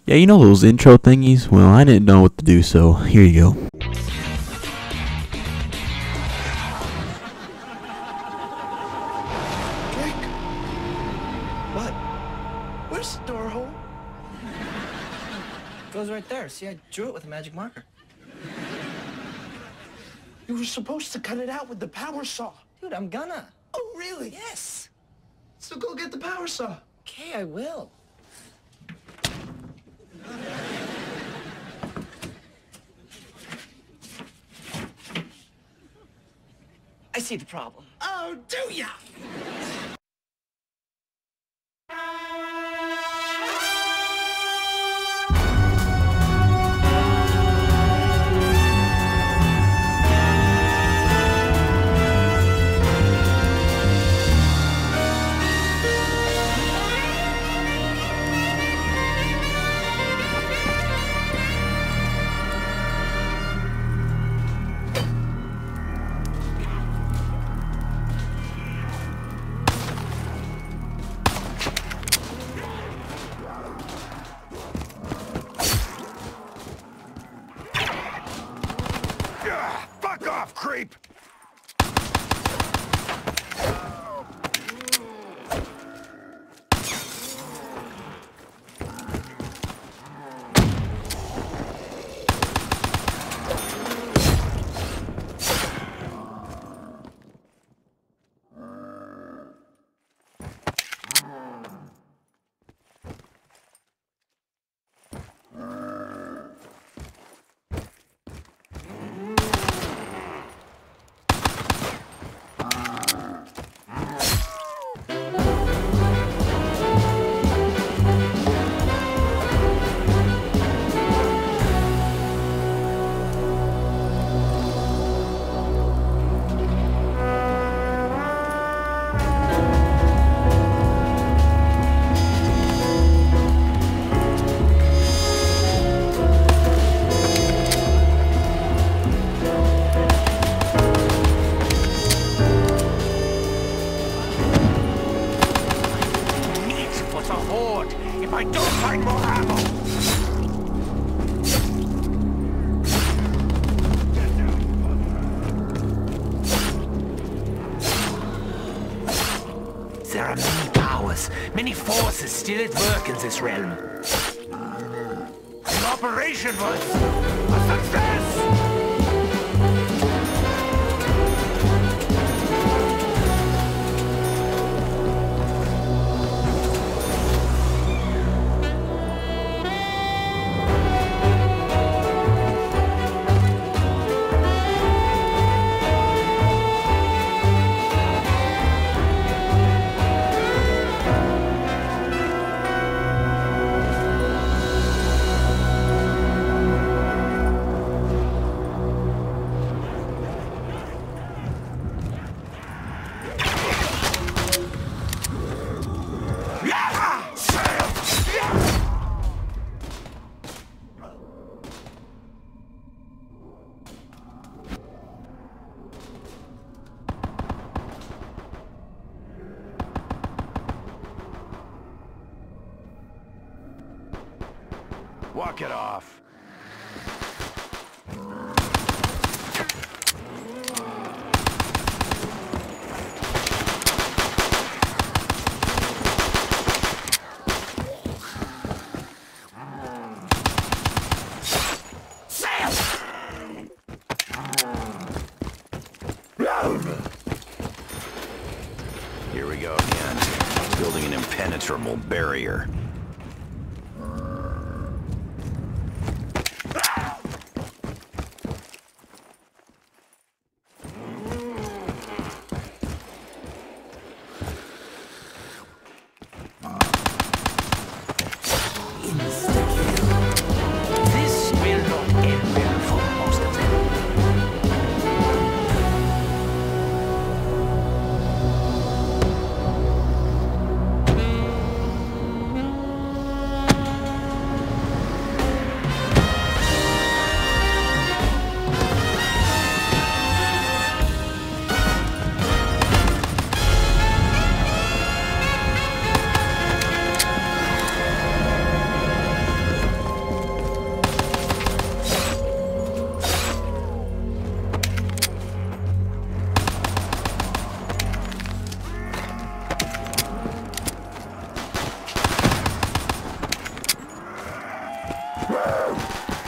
Yeah, you know those intro thingies? Well, I didn't know what to do, so here you go. Drake? What? Where's the door hole? Goes right there. See, I drew it with a magic marker. You were supposed to cut it out with the power saw. Dude, I'm gonna. Oh, really? Yes. So go get the power saw. Okay, I will. I see the problem. Oh, do ya? Fuck off, creep! If I don't find more ammo! There are many powers, many forces still at work in this realm. The operation was a success! Walk it off. Here we go again, building an impenetrable barrier. This will not end well for most of them.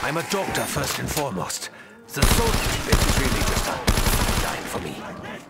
I'm a doctor first and foremost. The soldier bit is really just a sideline for me.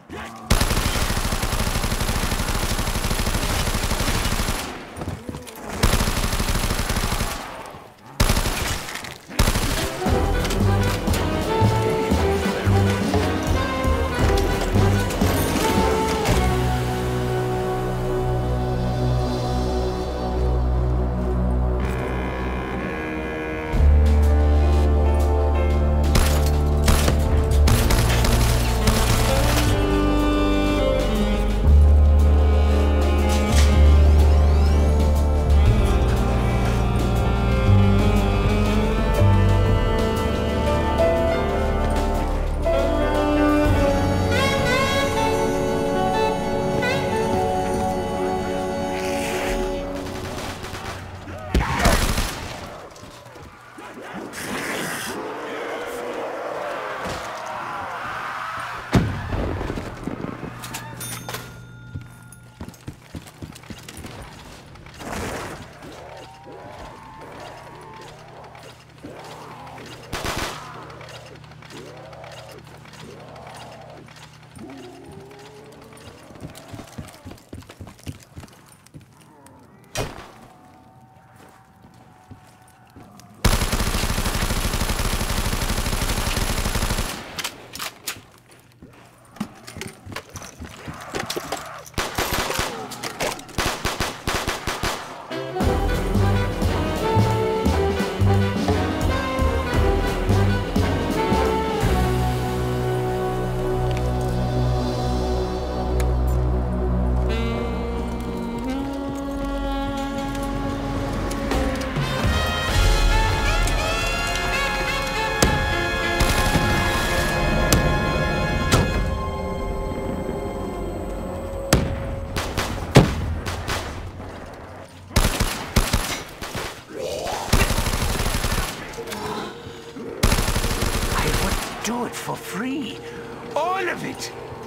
Do it for free. All of it.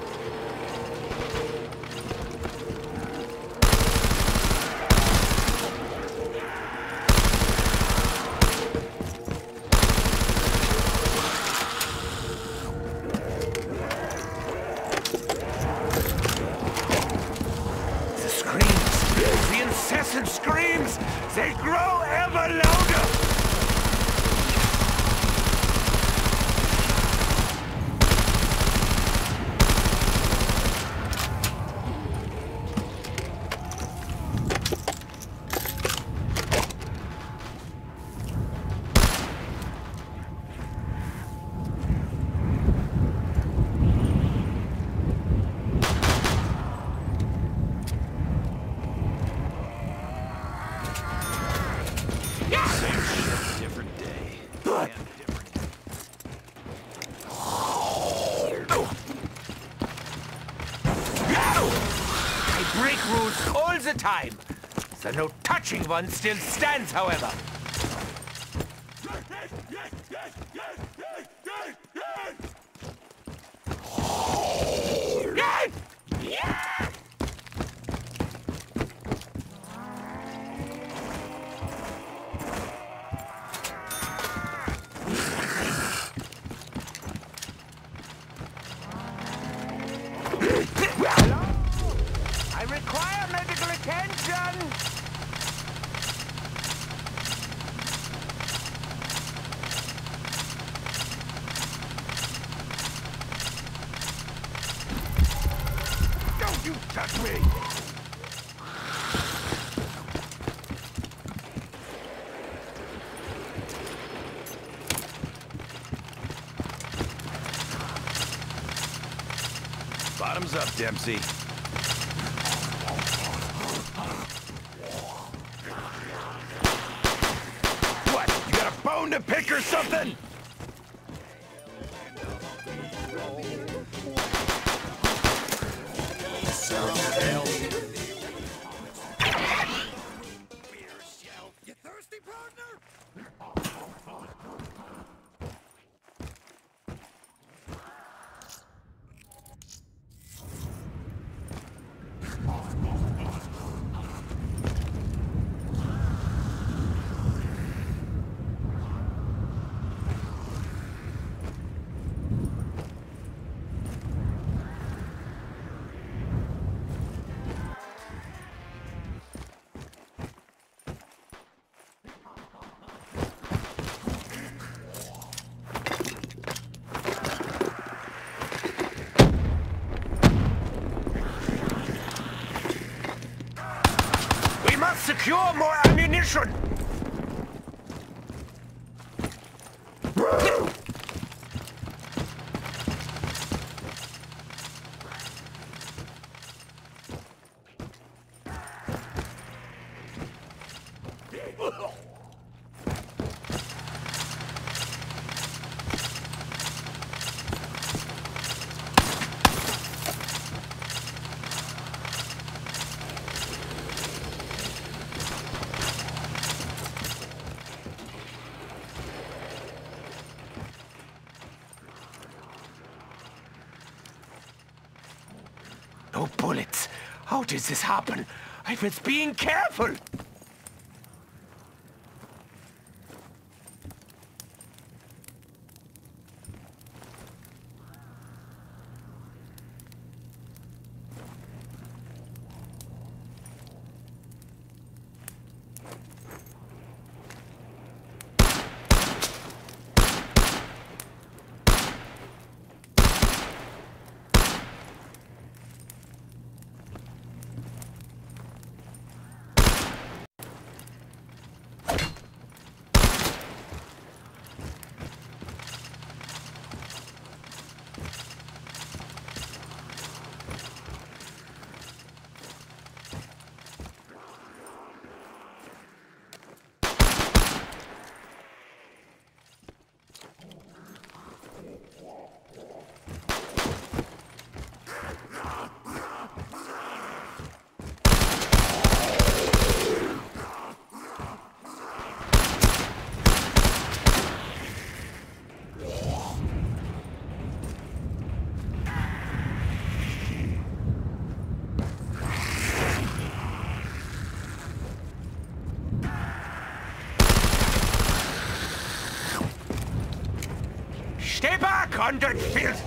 The screams, the incessant screams, they grow ever louder. Break rules all the time. The no touching one still stands, however. I require medical attention! Don't you touch me! Bottoms up, Dempsey. What? You got a bone to pick or something? You thirsty, partner? procure more ammunition! No bullets. How does this happen? I was being careful. Stay back, Underfield!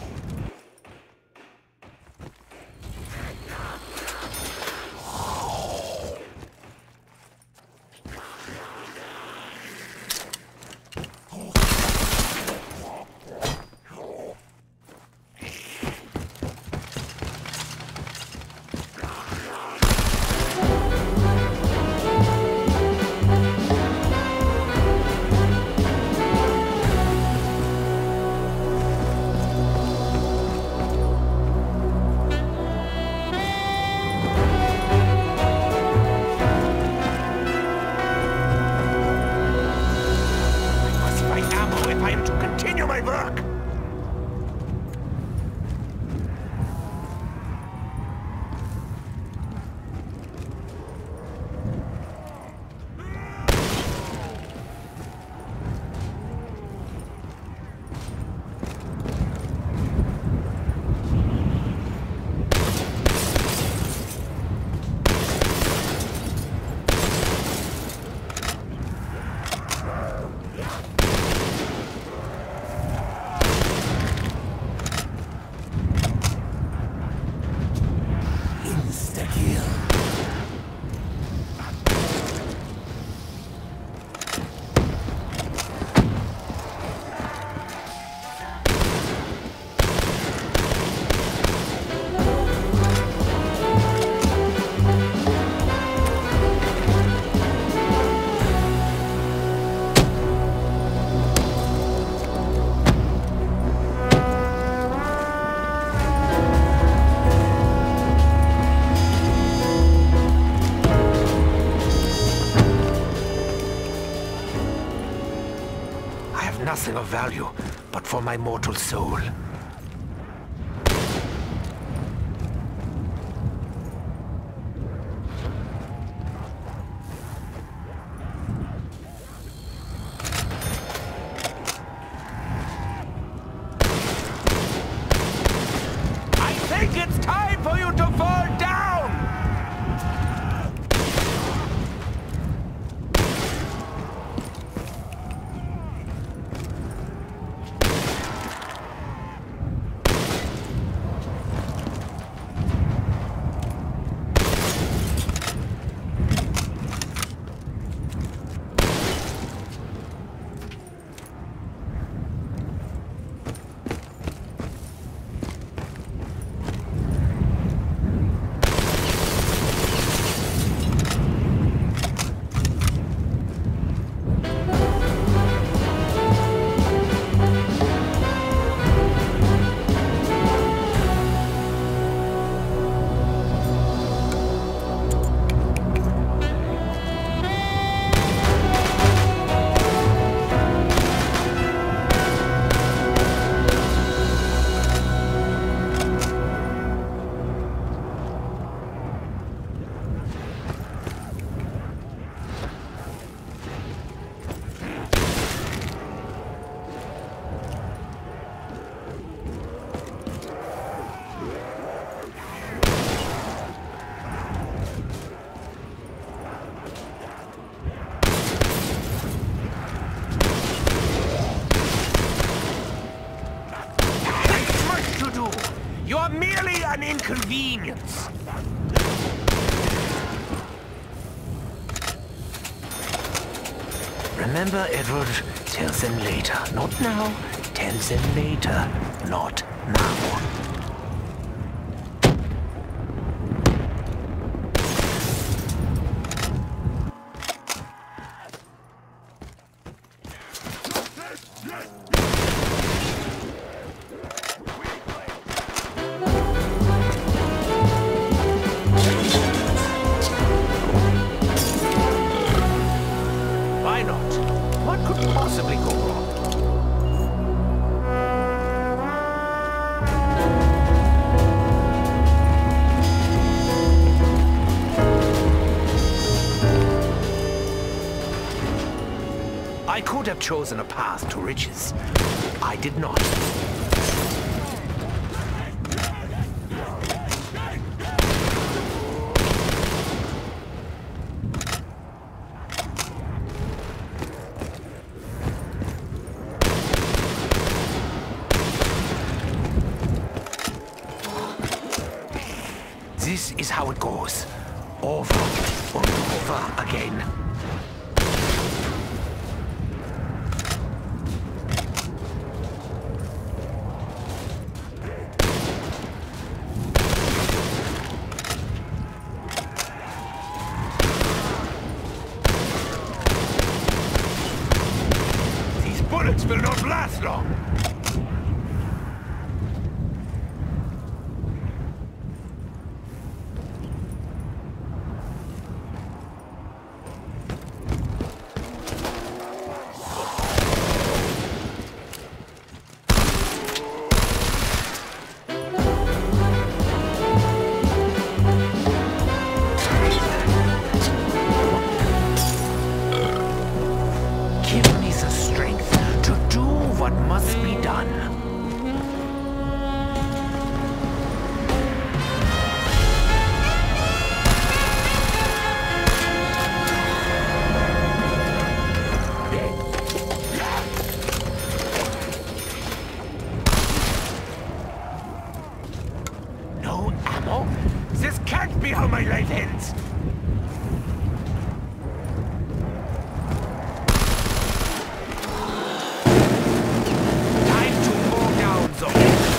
Nothing of value, but for my mortal soul. I think it's time for you to fall down! convenience. Remember, Edward, tell them later. Not now. Tell them later. Not now. Why not? What could possibly go wrong? I could have chosen a path to riches. I did not. This is how it goes. Over and over again. These bullets will not last long. Give me the strength to do what must be done. No ammo? This can't be how my life ends. Time to mow down the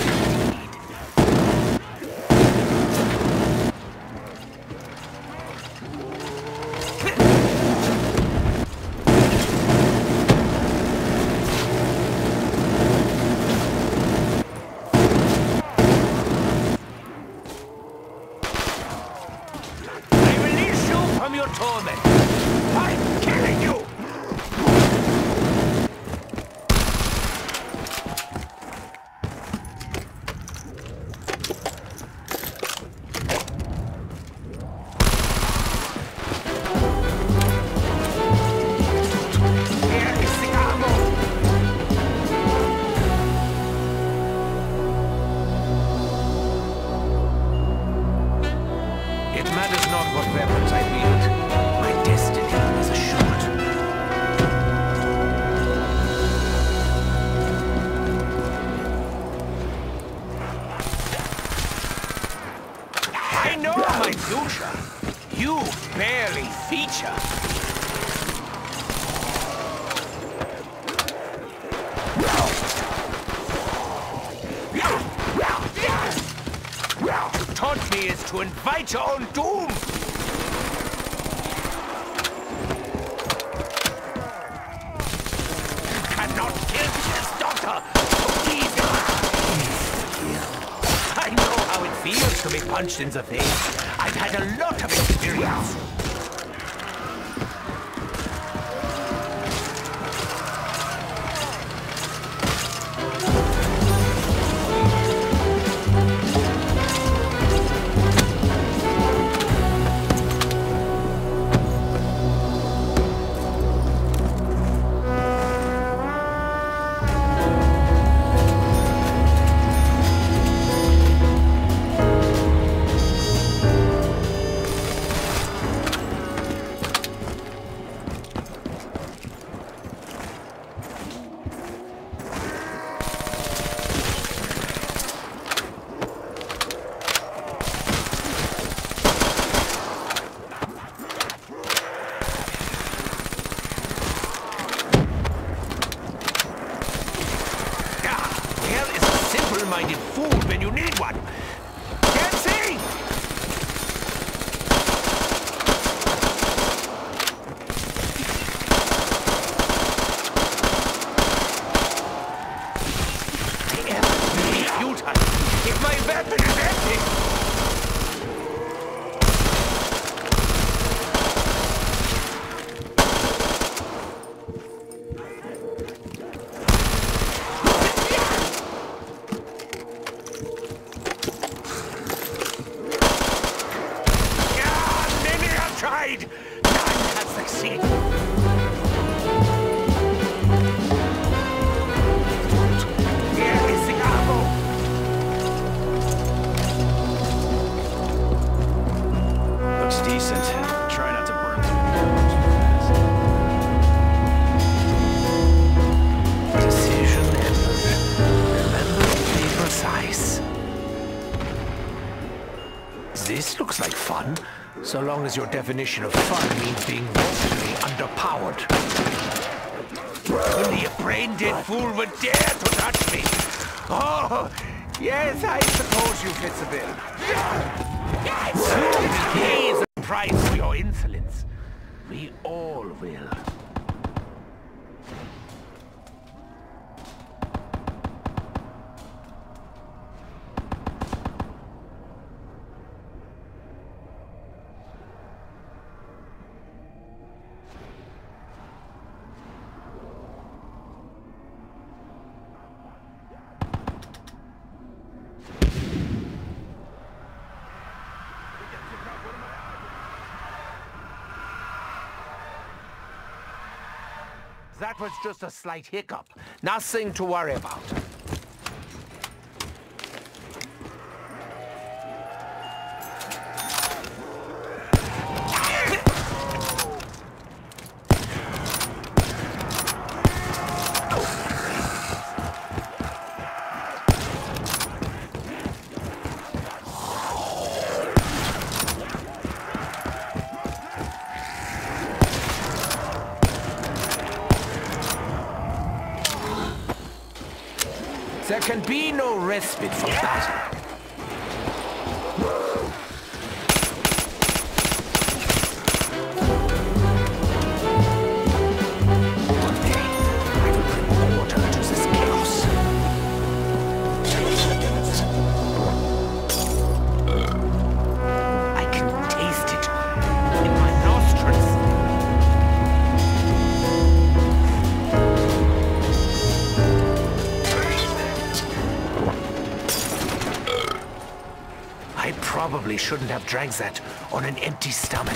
I release you from your torment. I'm killing you. Here is the ammo. It matters not what weapons I wield. My destiny is assured. I know my future. You barely feature. To taunt me is to invite your own doom. You cannot kill this doctor so easily. I know how it feels to be punched in the face. I've had a lot of experience. finding food when you need one. Can't see! The effort will be futile if my weapon is empty. None has succeeded. Here is the ammo. Looks decent. Try not to burn through. Decision entered. Remember to be precise. This looks like fun. So long as your definition of fun means being woefully underpowered. Only a brain-dead fool would dare to touch me. Oh, yes, I suppose you fit the bill. You will pay the price for your insolence. We all will. That was just a slight hiccup. Nothing to worry about. There can be no respite from battle. One day, I will bring order to this chaos. I can taste it in my nostrils. I probably shouldn't have drank that on an empty stomach.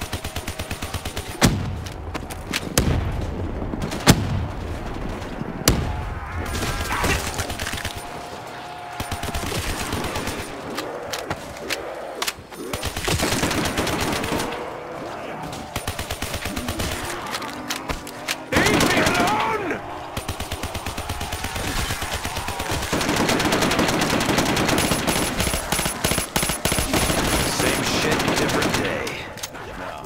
Leave me alone! Same shit, different day.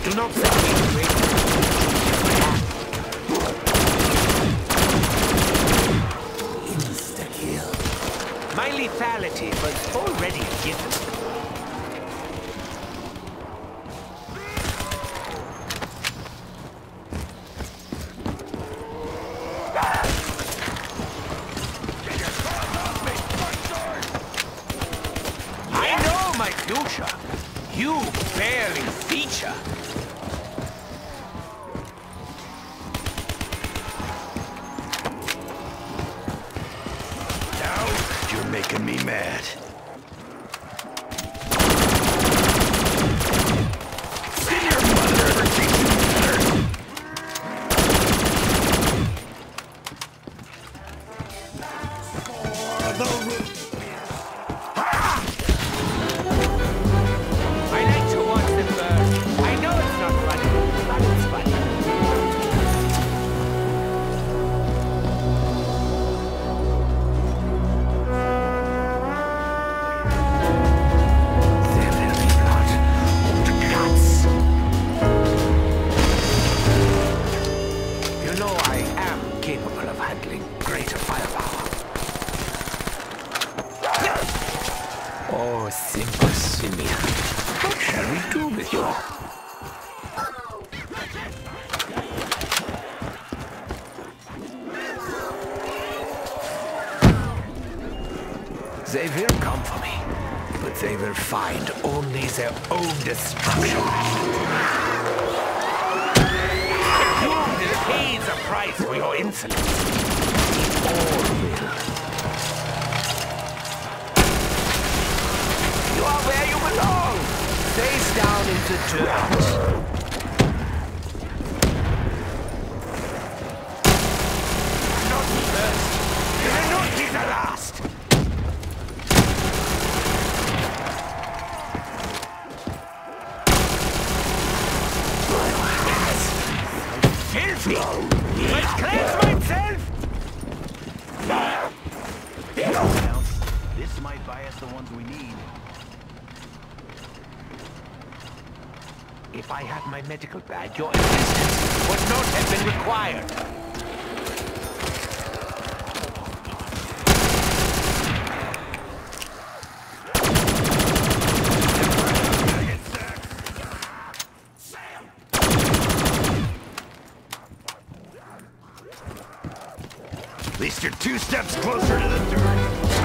Do not set me away. Insta-kill. My lethality was already a given. I know my future. You barely feature. Now you're making me mad. Did your mother ever teach you better? I like to watch them burn. I know it's not running, but it's funny. Their very blood, old guts. You know I am capable of handling greater firepower. Oh, simple Simeon. What shall we do with you? They will come for me, but they will find only their own destruction. You will pay the price for your insolence. We all will. You are where you belong. Face down into dirt. Not first. You will not be the last. Filthy! But cleanse myself! This might buy us the ones we need. If I had my medical badge, your assistance would not have been required. At least you're 2 steps closer to the dirt.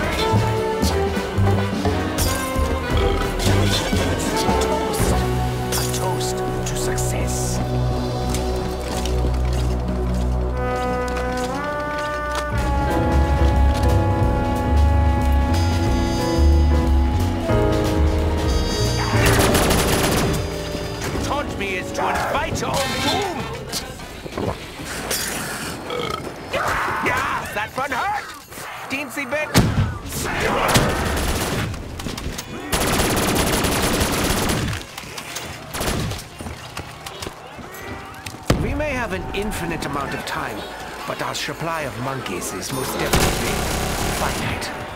A toast to success. To taunt me is to invite your own doom. Yeah, that one hurt. Teensy bit. We may have an infinite amount of time, but our supply of monkeys is most definitely finite.